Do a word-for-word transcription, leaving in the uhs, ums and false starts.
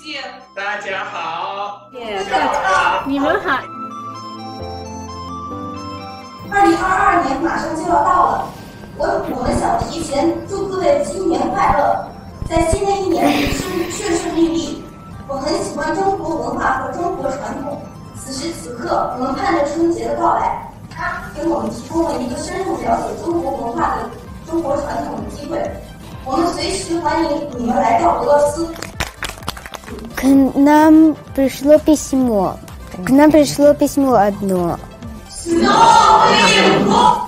谢。 大家好， 你们好。 二零二二年马上就要到了，我我们想提前祝各位新年快乐，在新的一年里顺顺顺利利。我很喜欢中国文化和中国传统，此时此刻，我们盼着春节的到来，它给我们提供了一个深入了解中国文化的中国传统的机会。我们随时欢迎你们来到俄罗斯。 К нам пришло письмо. К нам пришло письмо одно. С Новым годом!